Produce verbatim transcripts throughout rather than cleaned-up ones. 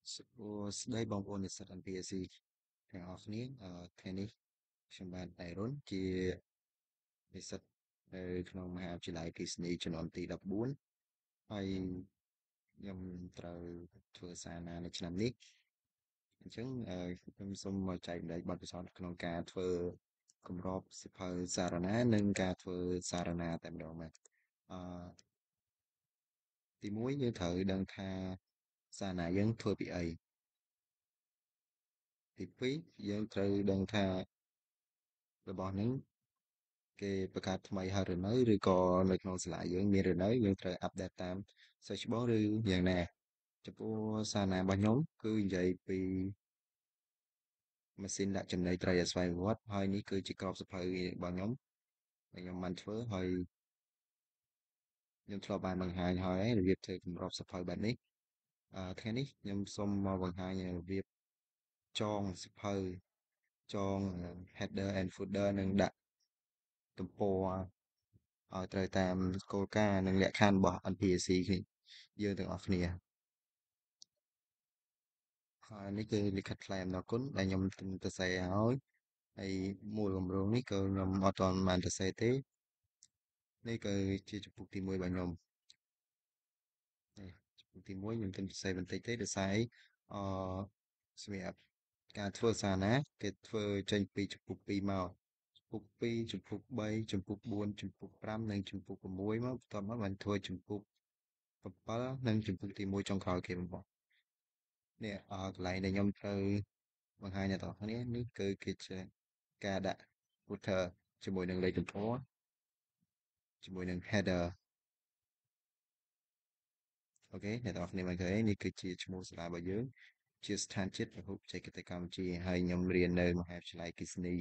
ស្ស្ដីបងប្អូននិស្សិត เอ็น พี ไอ ซี ទាំងអស់គ្នាអឺថ្ងៃនេះខ្ញុំបាទដៃរុនជានិស្សិតនៅក្នុងមហាវិទ្យាល័យគិសនីជំនាន់ទីដប់បួនហើយខ្ញុំត្រូវធ្វើសារណានៅឆ្នាំនេះអញ្ចឹងអឺខ្ញុំសូមមកចែកម្លែកបទពិសោធន៍ក្នុងការធ្វើគម្របសៀវភៅសារណានិងការធ្វើសារណាតែម្ដងបាទអឺទីមួយយើងត្រូវដឹងថាសារណាយើងធ្វើពីអីទីពីរយើងត្រូវដឹងថារបស់ហ្នឹងគេបង្កើតថ្មីហើយឬនៅឬក៏នៅក្នុងសាលាយើងមានឬនៅយើងត្រូវអាប់ដេតតាមសិស្សច្បងឬយ៉ាងណាចំពោះសារណារបស់ខ្ញុំគឺនិយាយពីម៉ាស៊ីនដាក់ចំណីត្រីឲ្យស្វ័យប្រវត្តិហើយនេះគឺជាក្របសៀវភៅរបស់ខ្ញុំដែលខ្ញុំបានធ្វើហើយខ្ញុំធ្លាប់បានបង្ហាញហើយរបៀបធ្វើគម្របសៀវភៅបែបនេះអឺថ្ងៃនេះខ្ញុំសូមមកបង្ហាញរបៀបចងសៀវភៅចង header and footer និងដាក់ទំព័រឲ្យត្រូវតាមគោលការណ៍និងលក្ខខណ្ឌរបស់ เอ็น พี ไอ ซี គ្នាយើងទាំងអស់គ្នាហើយនេះគឺលិខិតថ្លែងអំណរគុណដែលខ្ញុំទៅសរសេរហើយហើយមូលគម្រោងនេះក៏ខ្ញុំអត់ទាន់បានសរសេរទេនេះគឺជាជំពូកទីមួយរបស់ខ្ញុំនេះជំពូកទីមួយខ្ញុំទៅសរសេរបន្តិចទេដោយសារអឺសម្រាប់ការធ្វើសារណាគេធ្វើចេញពីជំពូកពីរមកជំពូកពីរជំពូកបីជំពូកបួនជំពូកប្រាំនិងជំពូក៦មកបន្ទាប់មកបានធ្វើជំពូកbảyនិងជំពូកទីមួយចុងក្រោយគេបំផុតនេះអកន្លែងដែលខ្ញុំត្រូវបង្ហាញអ្នកទាំងអស់គ្នានេះគឺគឺជាការដាក់ footer ជាមួយនឹងលេខទំព័រជាមួយនឹង header អូខេអ្នកទាំងអស់គ្នាបានឃើញនេះគឺជាឈ្មោះសាលារបស់យើងជាស្ថានជាតិពហុបច្ចេកទេសកម្ពុជាហើយខ្ញុំរៀននៅមហាវិទ្យាល័យគិសនី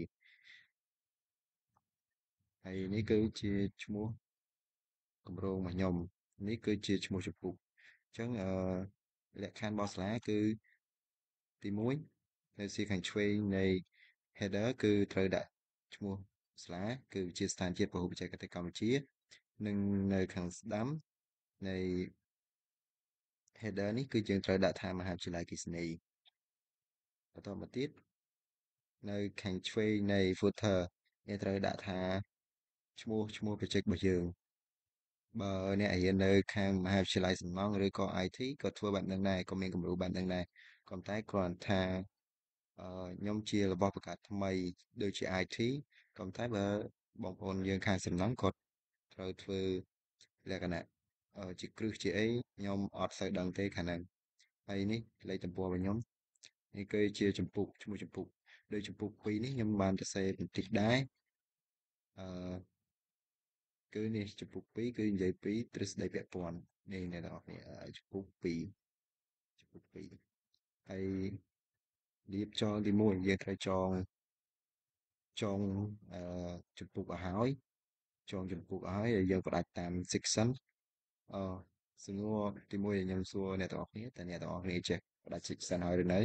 ហើយនេះគឺជាឈ្មោះគម្រោងរបស់ខ្ញុំនេះគឺជាឈ្មោះជំពូកអញ្ចឹងអឺលក្ខខណ្ឌរបស់សាលាគឺទីមួយនៅសៀខាងឆ្វេងនៃ header គឺត្រូវដាក់ឈ្មោះសាលាគឺជាស្ថានជាតិពហុបច្ចេកទេសកម្ពុជានិងនៅខាងស្ដាំនៃ header នេះគឺយើងត្រូវដាក់ថាមហាវិទ្យាល័យគិសនីបន្តមកទៀតនៅខាងឆ្វេងនៃ footer យើងត្រូវដាក់ថាឈ្មោះឈ្មោះបច្ចេករបស់យើងបើអ្នករៀននៅខាងមហាវិទ្យាល័យសំណង់ឬក៏ ไอ ที ក៏ធ្វើបែបហ្នឹងដែរក៏មានគំរូបែបហ្នឹងដែរក៏តែគ្រាន់ថាអឺខ្ញុំជារបស់បង្កើតថ្មីដូចជា ไอ ที ក៏តែបើបងប្អូនយើងខាងសំណង់គាត់ត្រូវធ្វើលក្ខណៈជាគ្រឹះជាអីខ្ញុំអត់សូវដឹងទេខាងហ្នឹងហើយនេះលេខទំព័ររបស់ខ្ញុំនេះគឺជាចម្ពុះឈ្មោះចម្ពុះដោយចម្ពុះពីរនេះខ្ញុំបានសរសេរបន្តិចដែរអឺគឺនេះចម្ពុះពីរគឺនិយាយពីទ្រឹស្ដីពាក់ព័ន្ធនេះអ្នកទាំងអស់គ្នាចម្ពុះពីរចម្ពុះពីរហើយរៀបចងទីមួយយើងត្រូវចងចងអឺចម្ពុះឲ្យហើយចងចម្ពុះឲ្យហើយយើងផ្ដាច់តាម section អសំណួរទីមួយដែលខ្ញុំសួរអ្នកទាំងអស់គ្នាតើអ្នកទាំងអស់គ្នាចេះផ្ដាច់ section ហើយឬនៅ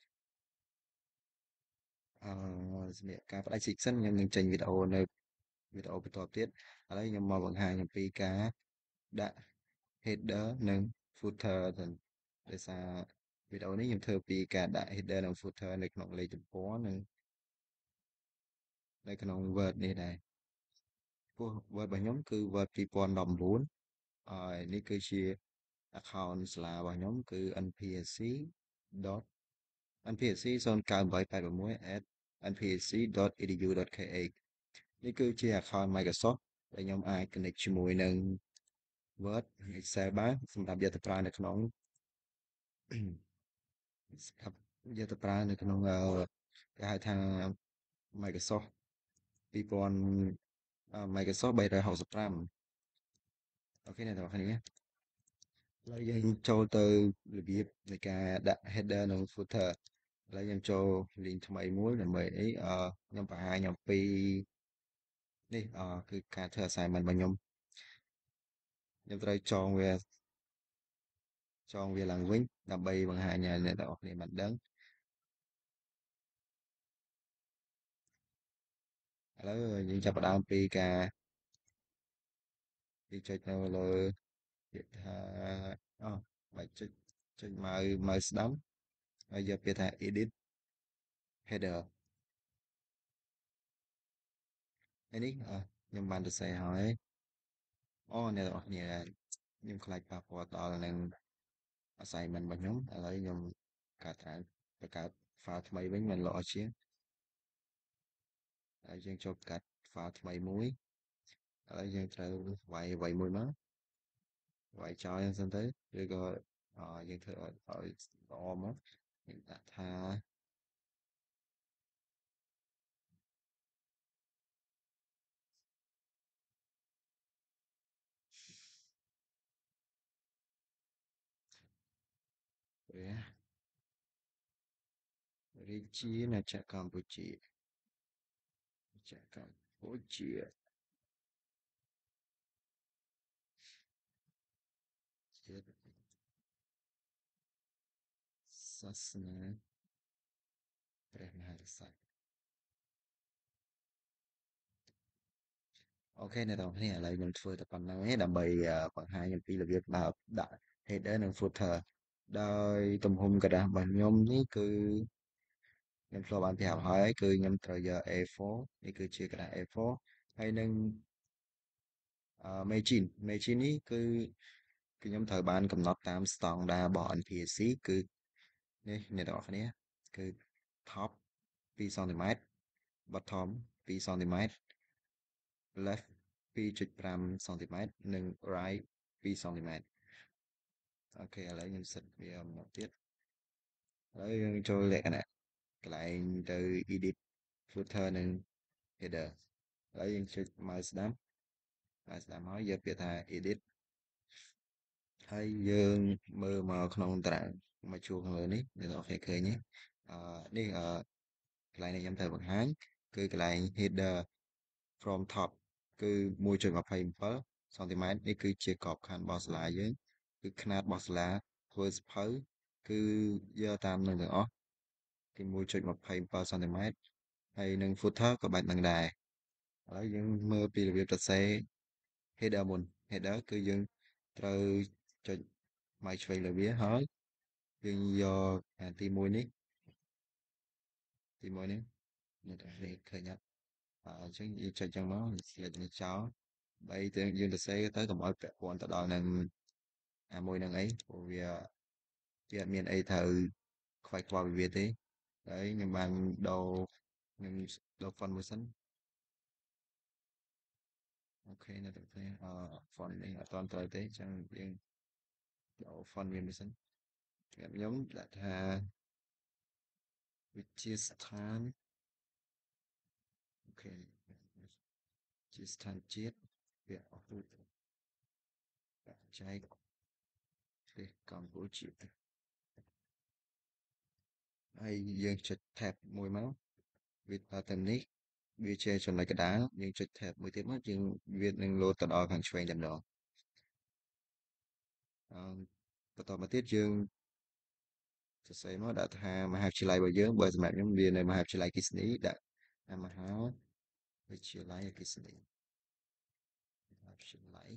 អឺសម្រាប់ការផ្ដាច់ section ខ្ញុំនឹងចេញវីដេអូនៅវីដេអូបន្តទៀតឥឡូវខ្ញុំមកបង្ហាញអំពីការដាក់ header និង footer ទៅដោយសារវីដេអូនេះខ្ញុំធ្វើពីការដាក់ header និង footer នៅក្នុងលេខទំព័រនិងនៅក្នុង Word នេះដែរពោះ Word របស់ខ្ញុំគឺ Word ពីរពាន់ដប់បួនហើយនេះគឺជា account សាលារបស់ខ្ញុំគឺ npic. npic 098886 at npic.edu.kh នេះគឺជា account Microsoft ដែលខ្ញុំអាច connect ជាមួយនឹង Word Excel បានសម្រាប់យកទៅប្រើនៅក្នុងសម្រាប់យកទៅប្រើនៅក្នុងគេហៅថា Microsoft ពីរពាន់ Microsoft 365អូខេអ្នកទាំងអស់គ្នាឥឡូវយើងចូលទៅរបៀបនៃការដាក់ header និង footer ឥឡូវខ្ញុំចូល link ថ្មីមួយដើម្បីអីអឺខ្ញុំបង្ហាញអំពីនេះអឺគឺការធ្វើ assignment របស់ខ្ញុំខ្ញុំត្រូវចងវាចងវាឡើងវិញដើម្បីបង្ហាញឲ្យអ្នកទាំងអស់គ្នាបានដឹងឥឡូវយើងចាប់ផ្ដើមពីការពីចុចនៅលើពាក្យថាអូបាច់ចុចចុចម៉ៅម៉ៅស្ដាំហើយយកពាក្យថា edit header ហើយនេះអ่ะខ្ញុំបានសរសេរហើយអូអ្នកនរគ្នាខ្ញុំខ្លាចប៉ះពាល់ដល់នឹង assignment របស់ខ្ញុំឥឡូវខ្ញុំកាត់ត្រាវបង្កើត file ថ្មីវិញមិនល្អជាងហើយយើងចូលកាត់ file ថ្មីមួយឥឡូវយើងត្រូវវាយវាយមួយមកវាយចោលយ៉ាងសិនទៅឬក៏អយើងធ្វើឲ្យឲ្យល្អមកយើងដាក់ថាព្រះរាជាណាចក្រកម្ពុជាចក្រកម្ពុជាជាតិសាសនាព្រះមហាក្សត្រអូខេអ្នកនរគ្នាឥឡូវខ្ញុំធ្វើតែប៉ុណ្្នឹងឯងដើម្បីបង្ហាញអំពីរបៀបបើកដាក់ header និង footer ដោយទំហំกระดาษរបស់ខ្ញុំនេះគឺខ្ញុំធ្លាប់បានប្រាប់ហើយគឺខ្ញុំត្រូវយក เอ ហ្វ័រ នេះគឺជាกระดาษ เอ ហ្វ័រ ហើយនឹង margin margin នេះគឺគឺខ្ញុំត្រូវបានកំណត់តាមស្តង់ដាររបស់ en พี ไอ ซี គឺនេះអ្នកនរគ្នាគឺ top 2សង់ទីម៉ែត្រ bottom 2សង់ទីម៉ែត្រ left 2.5សង់ទីម៉ែត្រនិង right 2សង់ទីម៉ែត្រអូខេឥឡូវខ្ញុំសិតវាមកទៀតហើយយើងចូលលក្ខណៈកន្លែងទៅ edit footer និង header ហើយយើងចុច mouse ស្ដាំ mouse ស្ដាំហើយយកពាក្យថា edit ហើយយើងមើលមកក្នុងតារាងមកជួរខាងលើនេះអ្នកនរគ្នាឃើញទេអឺនេះអឺកន្លែងនេះខ្ញុំត្រូវបង្ហាញគឺកន្លែង header from top គឺ1.27សង់ទីម៉ែត្រនេះគឺជាក្របខ័ណ្ឌរបស់សាលាយើងគឺຂະຫນាតរបស់សាលាធ្វើសភៅគឺយកតាមនឹងទាំងអស់គឺ1.27សង់ទីម៉ែត្រហើយនឹង footer ក៏បែបហ្នឹងដែរឥឡូវយើងមើលពីរបៀបសរសេរ header មុន header គឺយើងត្រូវចុចម៉ៅឆ្វេងលើវាហើយយើងយកអាទីមួយនេះទីមួយនេះអ្នកទាំងនេះឃើញអត់អញ្ចឹងយើងចុចចឹងមកស្លេចនេះចោលបីទៅយើងសរសេរទៅកុំឲ្យពាក់ព័ន្ធទៅដល់នឹងអាមួយនឹងអីព្រោះវាវាអត់មានអីត្រូវខ្វាយខ្វល់ពីវាទេហើយខ្ញុំបានដូរខ្ញុំដូរ font មួយសិនអូខេអ្នកទាំងគ្នាអឺ font នេះអត់ទាន់ត្រូវទេអញ្ចឹងយើងដូរ font វាមួយសិនខ្ញុំដាក់ថាវិទ្យាស្ថានអូខេជាស្ថានជាតិវាអស់រូបបច្ចេកទេសកម្ពុជាហើយយើងចុច tab មួយមកវាដល់ទៅនេះវាជាចំណុចកណ្ដាលយើងចុច tab មួយទៀតមកយើងវានឹងលោតទៅដល់ខាងឆ្វេងតែម្ដងអឺបន្តមកទៀតយើងសរសេរមកដាក់ថាមហាវិទ្យាល័យរបស់យើងបើសម្រាប់ខ្ញុំវានៅមហាវិទ្យាល័យគិសនីដាក់មហាវិទ្យាល័យអគ្គិសនីមហាវិទ្យាល័យ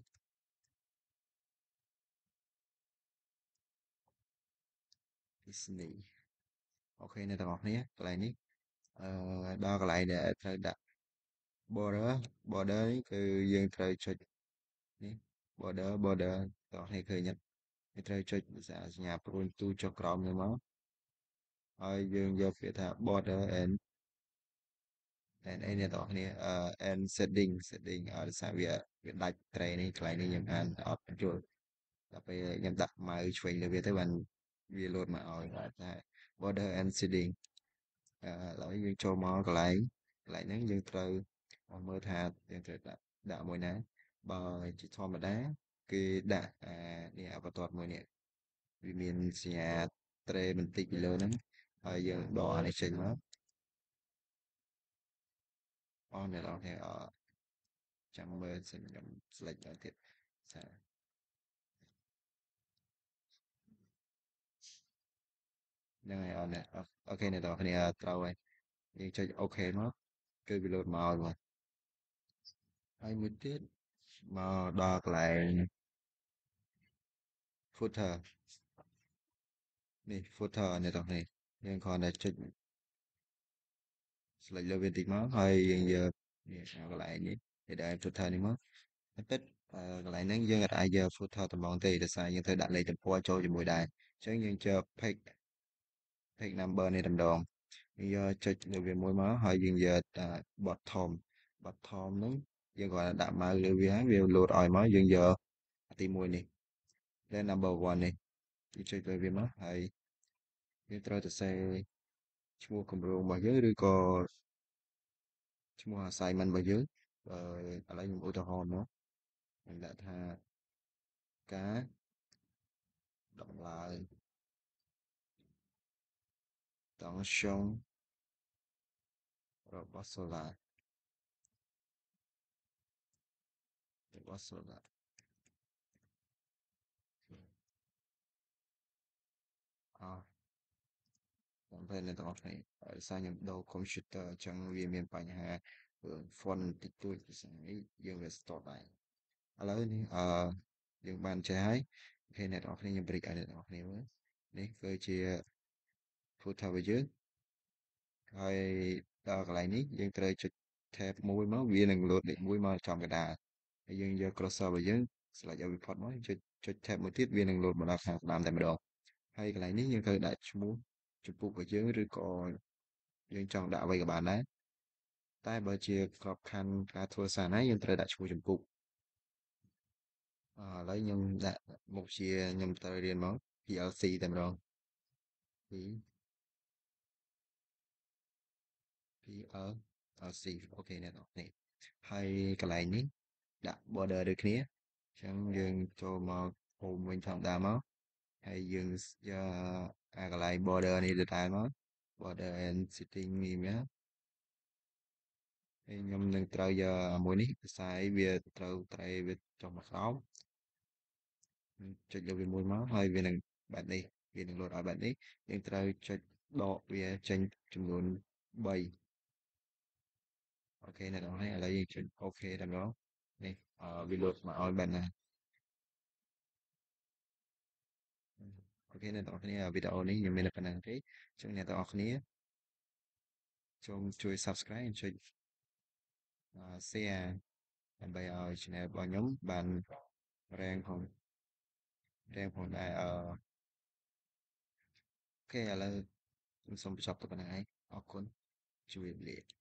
គិសនីអូខេអ្នកទាំងអស់គ្នាកន្លែងនេះអឺដល់កន្លែងដែលត្រូវដាក់ border border នេះគឺយើងត្រូវចុចនេះ border border បងប្អូនឃើញទេយើងត្រូវចុចភាសាសញ្ញាព្រួយទូចចុះក្រោមនេះមកហើយយើងយកពាក្យថា border and and អីអ្នកនរគ្នាអឺ and setting setting ឲ្យដោយសារវាវាដាច់ត្រេនេះកន្លែងនេះខ្ញុំអានអត់យល់ដល់ពេលខ្ញុំដាក់ម៉ៅឆ្វេងលើវាទៅបានវាលោតមកឲ្យថា border and setting អឺឥឡូវយើងចូលមកកន្លែងកន្លែងហ្នឹងយើងត្រូវមើលថាយើងត្រូវដាក់ដាក់មួយណាបើជាធម្មតាគេដាក់អានេះអាបន្ទាត់មួយនេះវាមានសញ្ញាត្រេបន្តិចពីលើហ្នឹងហើយយើងដកអានេះចេញមកអស់អ្នកនរគ្នាអចាំមើលសិនខ្ញុំ select ដល់ទៀតថាហ្នឹងហើយអត់អ្នកអូខេអ្នកនរគ្នាត្រូវហើយយើងចុចអូខេមកគឺវាលោតមកហើយហើយមួយទៀតមកដល់កន្លែង footer នេះ footer អ្នកនរគ្នាយើងគ្រាន់តែចុច select លើវាបន្តិចមកហើយយើងយកនេះកន្លែងនេះគេដែល footer នេះមកតែពិតអឺកន្លែងហ្នឹងយើងអាចយក footer តម្ងទេដោយសារយើងត្រូវដាក់លេខទំព័រចូលជាមួយដែរអញ្ចឹងយើងចុច page page number នេះតែម្ដងយើងយកចុចលើវាមួយមកហើយយើងយក bottom bottom ហ្នឹងយើងគ្រាន់តែដាក់ mouse លើវាហើយវា load ឲ្យមកយើងយកទីមួយនេះលើ number one នេះយើងចុចលើវាមកហើយយើងត្រូវទៅសេឈ្មោះគម្រោងរបស់យើងឬក៏ឈ្មោះ assignment របស់យើងបើឥឡូវខ្ញុំឧទាហរណ៍មកខ្ញុំដាក់ថាការដំឡើងតង់ស្យុងរបស់ solar របស់ solar អស់តាមពេលអ្នកទាំងអស់គ្នាដោយសារខ្ញុំដូរ computer អញ្ចឹងវាមានបញ្ហារឿង font តិចតួចភាសានេះយើងវា stop ដែរឥឡូវនេះអឺយើងបានចេះហើយអូខេអ្នកទាំងអស់គ្នាខ្ញុំ break ឲ្យអ្នកទាំងអស់គ្នាមើលនេះគឺជា footer របស់យើងហើយដល់កន្លែងនេះយើងត្រូវចុច tab មួយមកវានឹង load លេខមួយមកចំកណ្ដាលហើយយើងយក cursor របស់យើង select ឲ្យវាផុតមកចុចចុច tab មួយទៀតវានឹង load មកដល់ខាងស្ដាំតែម្ដងហើយកន្លែងនេះយើងត្រូវដាក់ឈ្មោះជំពូករបស់យើងឬក៏យើងចង់ដាក់អ្វីក៏បានដែរតែបើជាក្របខ័ណ្ឌការធ្វើសារណាយើងត្រូវដាក់ឈ្មោះជំពូកអឺឥឡូវខ្ញុំដាក់មុខជាខ្ញុំត្រូវរៀនមក พี แอล ซี តែម្ដង Pพี แอล ซี អូខេអ្នកនរនេះហើយកន្លែងនេះដាក់ border ដូចគ្នាអញ្ចឹងយើងចូលមក home វិញធម្មតាមកហើយយើងយកអាកន្លែង border នេះដដែលមក border and setting នេះមកហើយខ្ញុំនឹងត្រូវយកអាមួយនេះភាសាអីវាត្រូវត្រេវាចុះមកក្រោមចុចលើវាមួយមកហើយវានឹងបែបនេះវានឹង load ឲ្យបែបនេះយើងត្រូវចុចដកវាចេញចំនួនបីអូខេអ្នកនរនេះឥឡូវយើងចុចអូខេតែម្ដងនេះអឺវា load មកឲ្យបែបណាអូខេអ្នកនរគ្នាវីដេអូនេះខ្ញុំមានតែប៉ុណ្្នឹងទេអញ្ចឹងអ្នកទាំងអស់គ្នាសូមជួយ subscribe ចុច share ដើម្បីឲ្យ channel របស់ខ្ញុំបាន rank ផង rank ផងដែរអឺអូខេឥឡូវខ្ញុំសូមបញ្ចប់តែប៉ុណ្្នឹងឯងអរគុណជម្រាបលា